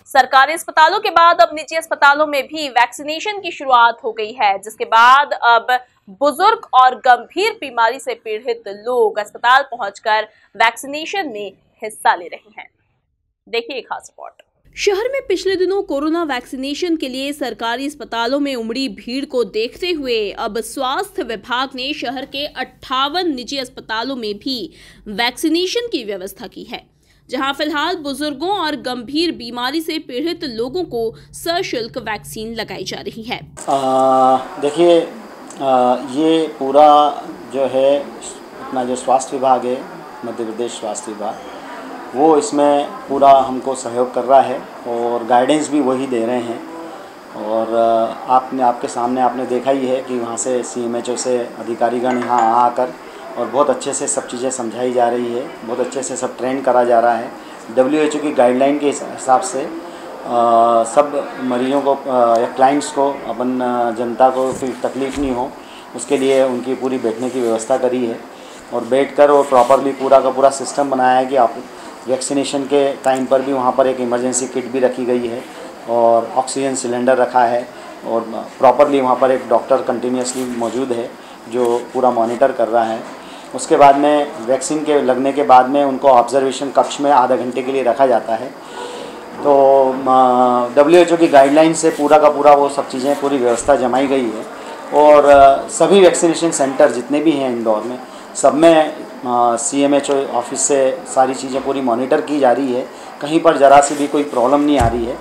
सरकारी अस्पतालों के बाद अब निजी अस्पतालों में भी वैक्सीनेशन की शुरुआत हो गई है, जिसके बाद अब बुजुर्ग और गंभीर बीमारी से पीड़ित लोग अस्पताल पहुंचकर वैक्सीनेशन में हिस्सा ले रहे हैं। देखिए खास रिपोर्ट। शहर में पिछले दिनों कोरोना वैक्सीनेशन के लिए सरकारी अस्पतालों में उमड़ी भीड़ को देखते हुए अब स्वास्थ्य विभाग ने शहर के 58 निजी अस्पतालों में भी वैक्सीनेशन की व्यवस्था की है, जहां फिलहाल बुजुर्गों और गंभीर बीमारी से पीड़ित लोगों को सशुल्क वैक्सीन लगाई जा रही है। देखिए, ये पूरा जो है अपना जो स्वास्थ्य विभाग है, मध्य प्रदेश स्वास्थ्य विभाग, वो इसमें पूरा हमको सहयोग कर रहा है और गाइडेंस भी वही दे रहे हैं। और आपके सामने आपने देखा ही है कि वहाँ से CMHO से अधिकारीगण यहाँ आकर और बहुत अच्छे से सब चीज़ें समझाई जा रही है, बहुत अच्छे से सब ट्रेन करा जा रहा है। WHO की गाइडलाइन के हिसाब से सब मरीजों को या क्लाइंट्स को, अपन जनता को कोई तकलीफ़ नहीं हो, उसके लिए उनकी पूरी बैठने की व्यवस्था करी है और बैठकर और प्रॉपरली पूरा का पूरा सिस्टम बनाया है कि आप वैक्सीनेशन के टाइम पर भी वहाँ पर एक इमरजेंसी किट भी रखी गई है और ऑक्सीजन सिलेंडर रखा है और प्रॉपरली वहाँ पर एक डॉक्टर कंटिन्यूसली मौजूद है जो पूरा मॉनिटर कर रहा है। उसके बाद में वैक्सीन के लगने के बाद में उनको ऑब्जर्वेशन कक्ष में आधा घंटे के लिए रखा जाता है। तो WHO की गाइडलाइन से पूरा का पूरा वो सब चीज़ें, पूरी व्यवस्था जमाई गई है और सभी वैक्सीनेशन सेंटर जितने भी हैं इंदौर में, सब में CMHO ऑफिस से सारी चीज़ें पूरी मॉनिटर की जा रही है। कहीं पर ज़रा सी भी कोई प्रॉब्लम नहीं आ रही है।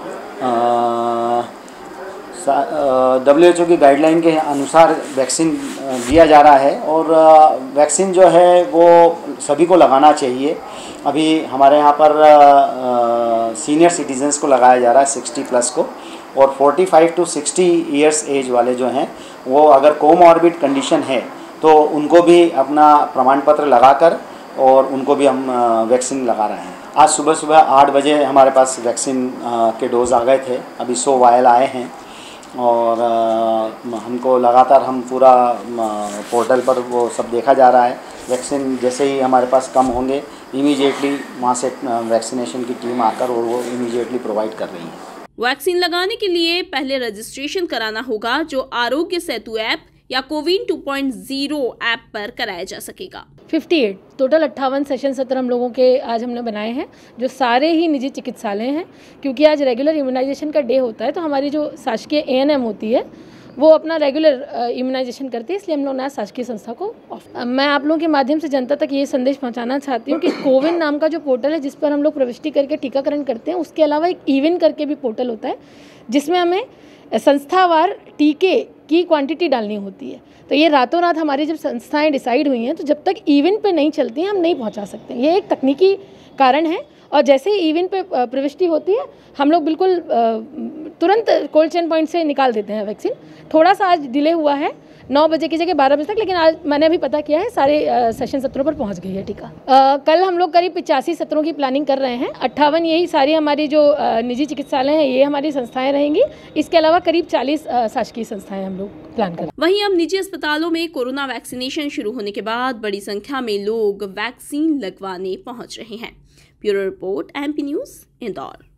WHO की गाइडलाइन के अनुसार वैक्सीन दिया जा रहा है और वैक्सीन जो है वो सभी को लगाना चाहिए। अभी हमारे यहाँ पर सीनियर सिटीजन्स को लगाया जा रहा है 60+ को, और 45 to 60 ईयर्स एज वाले जो हैं वो अगर कोमॉर्बिड कंडीशन है तो उनको भी अपना प्रमाण पत्र लगाकर और उनको भी हम वैक्सीन लगा रहे हैं। आज सुबह 8 बजे हमारे पास वैक्सीन के डोज आ गए थे, अभी 100 वायल आए हैं और हमको लगातार हम पूरा पोर्टल पर वो सब देखा जा रहा है। वैक्सीन जैसे ही हमारे पास कम होंगे, इमीडिएटली वहाँ से वैक्सीनेशन की टीम आकर और वो इमीडिएटली प्रोवाइड कर रही है। वैक्सीन लगाने के लिए पहले रजिस्ट्रेशन कराना होगा, जो आरोग्य सेतु ऐप या कोविन 2.0 ऐप पर कराया जा सकेगा। 58 टोटल 58 सेशन सत्र हम लोगों के आज हमने बनाए हैं, जो सारे ही निजी चिकित्सालय हैं। क्योंकि आज रेगुलर इम्यूनाइजेशन का डे होता है, तो हमारी जो शासकीय ANM होती है वो अपना रेगुलर इम्यूनाइजेशन करती है, इसलिए हम लोग नया शासकीय संस्था को मैं आप लोगों के माध्यम से जनता तक ये संदेश पहुंचाना चाहती हूँ कि कोविन नाम का जो पोर्टल है जिस पर हम लोग प्रविष्टि करके टीकाकरण करते हैं, उसके अलावा एक इवन करके भी पोर्टल होता है जिसमें हमें संस्थावार टीके की क्वांटिटी डालनी होती है। तो ये रातों रात हमारी जब संस्थाएं डिसाइड हुई हैं, तो जब तक इवेंट पे नहीं चलती हैं हम नहीं पहुंचा सकते। ये एक तकनीकी कारण है और जैसे ही इवेंट पे प्रविष्टि होती है हम लोग बिल्कुल तुरंत कोल्ड चेन पॉइंट से निकाल देते हैं वैक्सीन। थोड़ा सा आज डिले हुआ है, 9 बजे की जगह 12 बजे तक, लेकिन आज मैंने अभी पता किया है सारे सेशन सत्रों पर पहुंच गई है टीका। कल हम लोग करीब 85 सत्रों की प्लानिंग कर रहे हैं। 58 यही सारी हमारी जो निजी चिकित्सालय हैं ये हमारी संस्थाएं रहेंगी। इसके अलावा करीब 40 शासकीय संस्थाएं हम लोग प्लान कर रहे हैं। वहीं अब निजी अस्पतालों में कोरोना वैक्सीनेशन शुरू होने के बाद बड़ी संख्या में लोग वैक्सीन लगवाने पहुंच रहे हैं। Bureau report, MP news, Indore.